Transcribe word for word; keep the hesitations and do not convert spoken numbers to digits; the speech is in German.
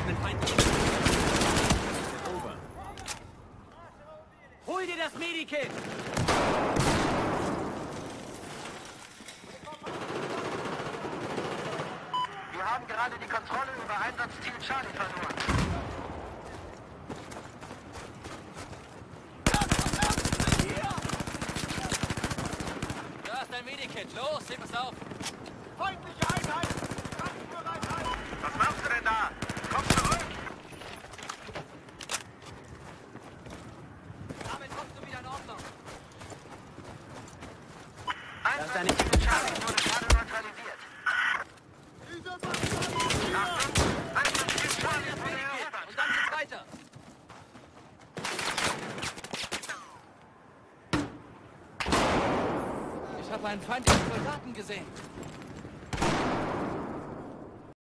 haben einen Feind. Over. Hol dir das Medikit! Wir haben gerade die Kontrolle über Einsatzziel Charlie verloren. Da ist dein Medikit. Los, heb es auf. Feindliche Einheit! Kampfbereitheit! Was machst du denn da? Komm zurück! Damit kommst du wieder in Ordnung. Einsatzziel Charlie wurde gerade neutralisiert. Achtung! Einsatzziel Charlie wurde erobert! Und dann geht's weiter. Ich habe einen feindlichen Soldaten gesehen.